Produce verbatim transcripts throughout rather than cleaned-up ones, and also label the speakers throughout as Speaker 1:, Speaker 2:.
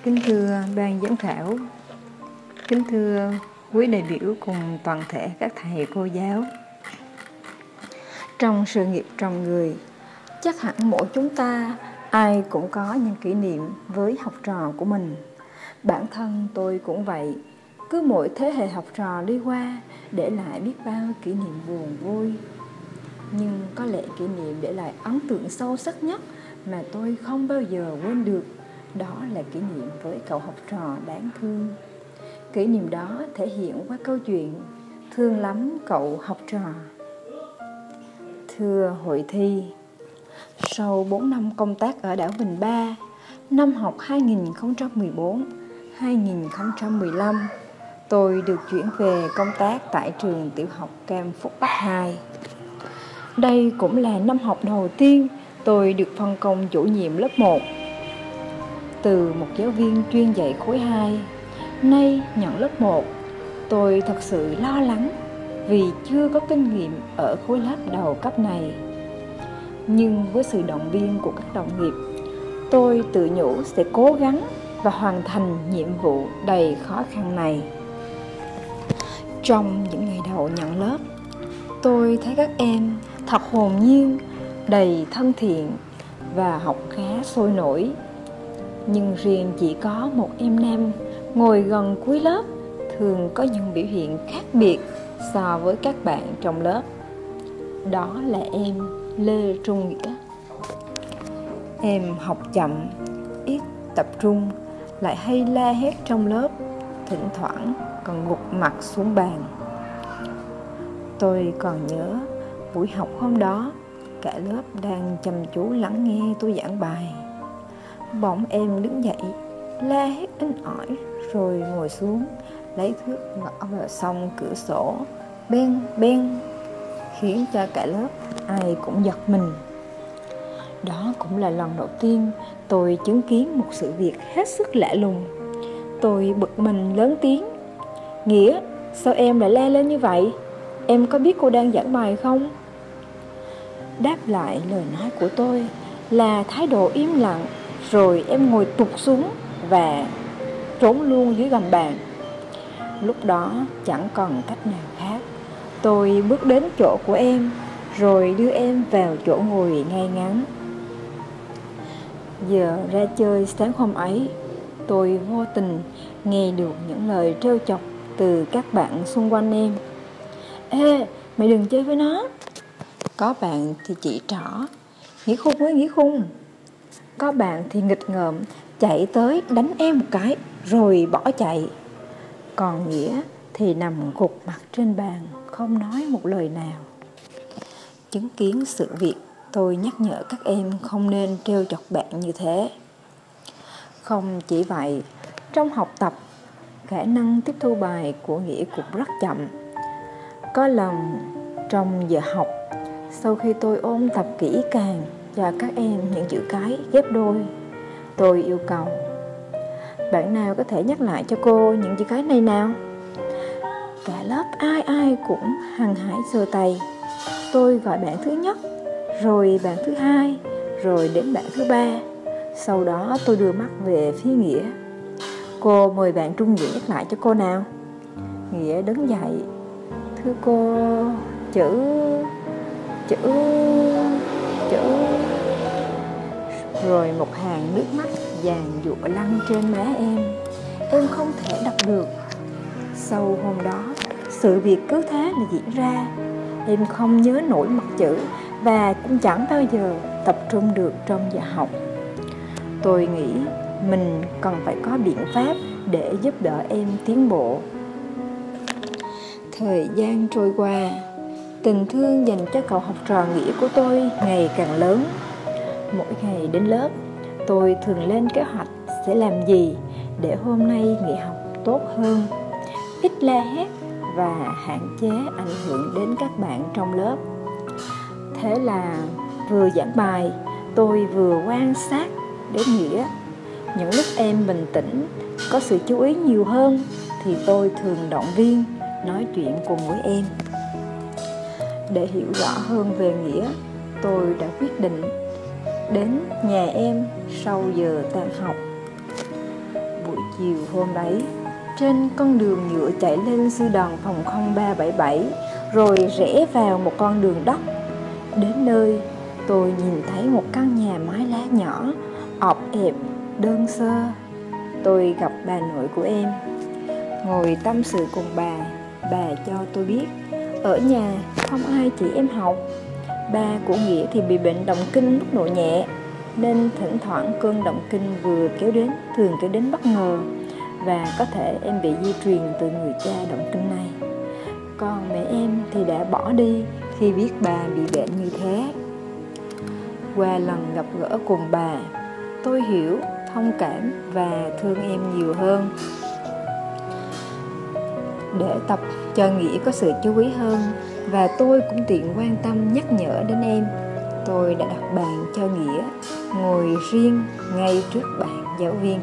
Speaker 1: Kính thưa ban giám khảo, kính thưa quý đại biểu cùng toàn thể các thầy cô giáo. Trong sự nghiệp trồng người, chắc hẳn mỗi chúng ta ai cũng có những kỷ niệm với học trò của mình. Bản thân tôi cũng vậy, cứ mỗi thế hệ học trò đi qua để lại biết bao kỷ niệm buồn vui. Nhưng có lẽ kỷ niệm để lại ấn tượng sâu sắc nhất mà tôi không bao giờ quên được, đó là kỷ niệm với cậu học trò đáng thương. Kỷ niệm đó thể hiện qua câu chuyện Thương lắm cậu học trò. Thưa hội thi, sau bốn năm công tác ở đảo Bình Ba, năm học hai nghìn không trăm mười bốn hai nghìn không trăm mười lăm, tôi được chuyển về công tác tại trường tiểu học Cam Phúc Bắc hai. Đây cũng là năm học đầu tiên tôi được phân công chủ nhiệm lớp một. Từ một giáo viên chuyên dạy khối hai, nay nhận lớp một, tôi thật sự lo lắng vì chưa có kinh nghiệm ở khối lớp đầu cấp này. Nhưng với sự động viên của các đồng nghiệp, tôi tự nhủ sẽ cố gắng và hoàn thành nhiệm vụ đầy khó khăn này. Trong những ngày đầu nhận lớp, tôi thấy các em thật hồn nhiên, đầy thân thiện và học khá sôi nổi. Nhưng riêng chỉ có một em nam ngồi gần cuối lớp thường có những biểu hiện khác biệt so với các bạn trong lớp. Đó là em Lê Trung Nghĩa. Em học chậm, ít tập trung, lại hay la hét trong lớp, thỉnh thoảng còn gục mặt xuống bàn. Tôi còn nhớ buổi học hôm đó, cả lớp đang chăm chú lắng nghe tôi giảng bài. Bỗng em đứng dậy, la hét inh ỏi, rồi ngồi xuống, lấy thước gõ vào song cửa sổ, beng beng, khiến cho cả lớp ai cũng giật mình. Đó cũng là lần đầu tiên tôi chứng kiến một sự việc hết sức lạ lùng. Tôi bực mình lớn tiếng: Nghĩa, sao em lại la lên như vậy? Em có biết cô đang giảng bài không? Đáp lại lời nói của tôi là thái độ im lặng, rồi em ngồi tụt xuống và trốn luôn dưới gầm bàn. Lúc đó chẳng còn cách nào khác, tôi bước đến chỗ của em, rồi đưa em vào chỗ ngồi ngay ngắn. Giờ ra chơi sáng hôm ấy, tôi vô tình nghe được những lời trêu chọc từ các bạn xung quanh em. Ê, mày đừng chơi với nó. Có bạn thì chỉ trỏ: Nghĩa khùng với Nghĩa khùng. Có bạn thì nghịch ngợm chạy tới đánh em một cái rồi bỏ chạy. Còn Nghĩa thì nằm gục mặt trên bàn, không nói một lời nào. Chứng kiến sự việc, tôi nhắc nhở các em không nên trêu chọc bạn như thế. Không chỉ vậy, trong học tập, khả năng tiếp thu bài của Nghĩa cũng rất chậm. Có lần trong giờ học, sau khi tôi ôn tập kỹ càng cho các em những chữ cái ghép đôi, tôi yêu cầu: Bạn nào có thể nhắc lại cho cô những chữ cái này nào? Cả lớp ai ai cũng hăng hái giơ tay. Tôi gọi bạn thứ nhất, rồi bạn thứ hai, rồi đến bạn thứ ba. Sau đó tôi đưa mắt về phía Nghĩa. Cô mời bạn Trung Nghĩa nhắc lại cho cô nào. Nghĩa đứng dậy: Thưa cô, chữ... chữ... chữ... Rồi một hàng nước mắt giàn giụa lăn trên má em. Em không thể đọc được. Sau hôm đó, sự việc cứ thế mà diễn ra. Em không nhớ nổi mặt chữ và cũng chẳng bao giờ tập trung được trong giờ học. Tôi nghĩ mình cần phải có biện pháp để giúp đỡ em tiến bộ. Thời gian trôi qua, tình thương dành cho cậu học trò Nghĩa của tôi ngày càng lớn. Mỗi ngày đến lớp, tôi thường lên kế hoạch sẽ làm gì để hôm nay Nghĩa học tốt hơn, ít la hét và hạn chế ảnh hưởng đến các bạn trong lớp. Thế là vừa giảng bài, tôi vừa quan sát đến Nghĩa. Những lúc em bình tĩnh, có sự chú ý nhiều hơn, thì tôi thường động viên, nói chuyện cùng với em. Để hiểu rõ hơn về Nghĩa, tôi đã quyết định đến nhà em sau giờ tan học. Chiều hôm đấy, trên con đường nhựa chạy lên sư đoàn phòng không ba bảy bảy, rồi rẽ vào một con đường đất. Đến nơi, tôi nhìn thấy một căn nhà mái lá nhỏ, ọp ẹp, đơn sơ. Tôi gặp bà nội của em. Ngồi tâm sự cùng bà, bà cho tôi biết ở nhà không ai chỉ em học. Ba của Nghĩa thì bị bệnh động kinh mức độ nhẹ, nên thỉnh thoảng cơn động kinh vừa kéo đến thường kéo đến bất ngờ, và có thể em bị di truyền từ người cha động kinh này. Còn mẹ em thì đã bỏ đi khi biết bà bị bệnh như thế. Qua lần gặp gỡ cùng bà, tôi hiểu, thông cảm và thương em nhiều hơn. Để tập cho Nghĩa có sự chú ý hơn, và tôi cũng tiện quan tâm nhắc nhở đến em, tôi đã đặt bàn cho Nghĩa ngồi riêng ngay trước bàn giáo viên.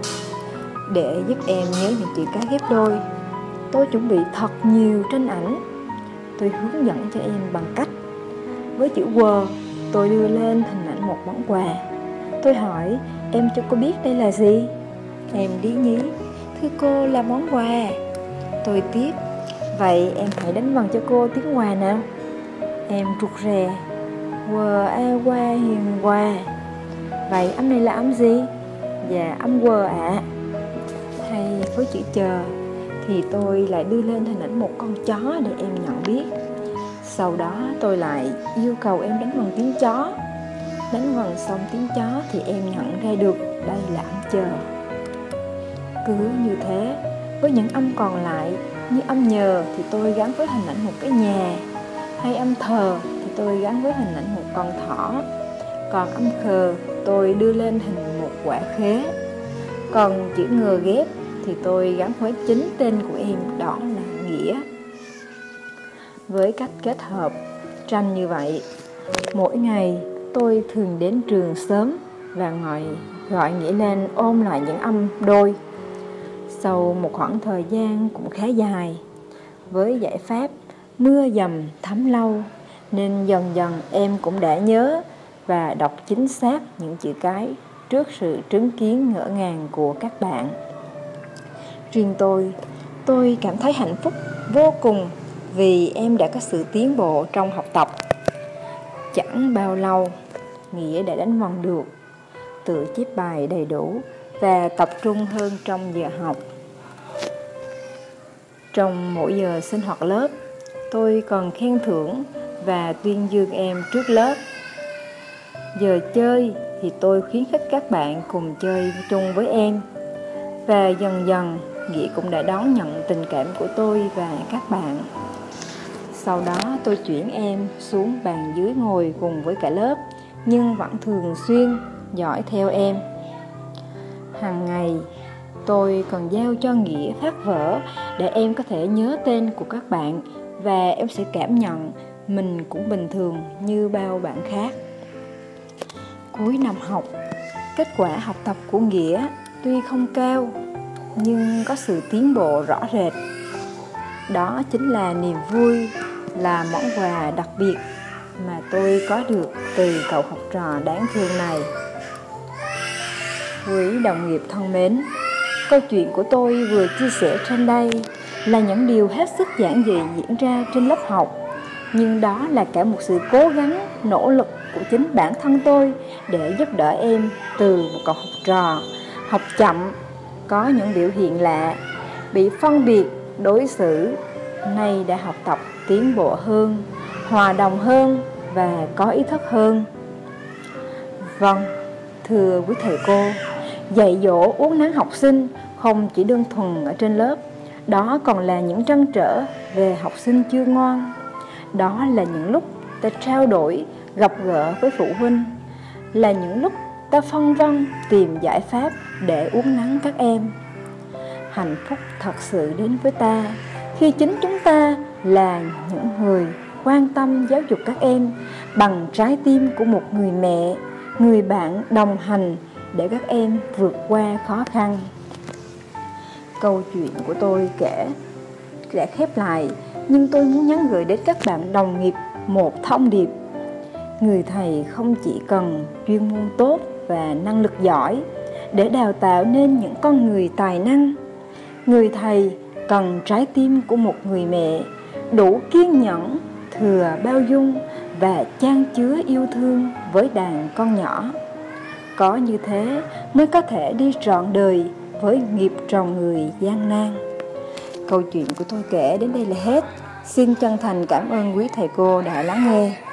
Speaker 1: Để giúp em nhớ những chữ cái ghép đôi, tôi chuẩn bị thật nhiều tranh ảnh. Tôi hướng dẫn cho em bằng cách, với chữ W, tôi đưa lên hình ảnh một món quà. Tôi hỏi em cho cô biết đây là gì. Em lý nhí, thưa cô là món quà. Tôi tiếp, vậy em hãy đánh vần cho cô tiếng Hòa nào. Em rụt rè, quờ a qua hiền hòa. Vậy âm này là âm gì? Dạ âm quờ ạ. À. Hay với chữ chờ thì tôi lại đưa lên hình ảnh một con chó để em nhận biết. Sau đó tôi lại yêu cầu em đánh vần tiếng chó. Đánh vần xong tiếng chó thì em nhận ra được đây là âm chờ. Cứ như thế, với những âm còn lại như âm nhờ thì tôi gắn với hình ảnh một cái nhà, hay âm thờ thì tôi gắn với hình ảnh một con thỏ. Còn âm khờ tôi đưa lên hình một quả khế. Còn chữ ngờ ghép thì tôi gắn với chính tên của em, đó là Nghĩa. Với cách kết hợp tranh như vậy, mỗi ngày tôi thường đến trường sớm và ngồi gọi Nghĩa lên ôn lại những âm đôi. Sau một khoảng thời gian cũng khá dài, với giải pháp mưa dầm thấm lâu, nên dần dần em cũng đã nhớ và đọc chính xác những chữ cái trước sự chứng kiến ngỡ ngàng của các bạn. Riêng tôi, tôi cảm thấy hạnh phúc vô cùng vì em đã có sự tiến bộ trong học tập. Chẳng bao lâu, Nghĩa đã đánh vần được, tự chép bài đầy đủ và tập trung hơn trong giờ học. Trong mỗi giờ sinh hoạt lớp, tôi còn khen thưởng và tuyên dương em trước lớp. Giờ chơi thì tôi khuyến khích các bạn cùng chơi chung với em. Và dần dần, Nghĩa cũng đã đón nhận tình cảm của tôi và các bạn. Sau đó tôi chuyển em xuống bàn dưới ngồi cùng với cả lớp, nhưng vẫn thường xuyên dõi theo em. Hàng ngày, tôi còn giao cho Nghĩa phát vở để em có thể nhớ tên của các bạn, và em sẽ cảm nhận mình cũng bình thường như bao bạn khác. Cuối năm học, kết quả học tập của Nghĩa tuy không cao, nhưng có sự tiến bộ rõ rệt. Đó chính là niềm vui, là món quà đặc biệt mà tôi có được từ cậu học trò đáng thương này. Quý đồng nghiệp thân mến, câu chuyện của tôi vừa chia sẻ trên đây là những điều hết sức giản dị diễn ra trên lớp học, nhưng đó là cả một sự cố gắng, nỗ lực của chính bản thân tôi để giúp đỡ em từ một cậu học trò học chậm, có những biểu hiện lạ, bị phân biệt, đối xử, nay đã học tập tiến bộ hơn, hòa đồng hơn và có ý thức hơn. Vâng, thưa quý thầy cô, dạy dỗ uốn nắn học sinh không chỉ đơn thuần ở trên lớp, đó còn là những trăn trở về học sinh chưa ngoan. Đó là những lúc ta trao đổi, gặp gỡ với phụ huynh, là những lúc ta phân vân tìm giải pháp để uốn nắn các em. Hạnh phúc thật sự đến với ta khi chính chúng ta là những người quan tâm giáo dục các em bằng trái tim của một người mẹ, người bạn đồng hành để các em vượt qua khó khăn. Câu chuyện của tôi kể đã khép lại, nhưng tôi muốn nhắn gửi đến các bạn đồng nghiệp một thông điệp. Người thầy không chỉ cần chuyên môn tốt và năng lực giỏi, để đào tạo nên những con người tài năng. Người thầy cần trái tim của một người mẹ, đủ kiên nhẫn, thừa bao dung và chan chứa yêu thương với đàn con nhỏ. Có như thế mới có thể đi trọn đời với nghiệp trồng người gian nan. Câu chuyện của tôi kể đến đây là hết. Xin chân thành cảm ơn quý thầy cô đã lắng nghe.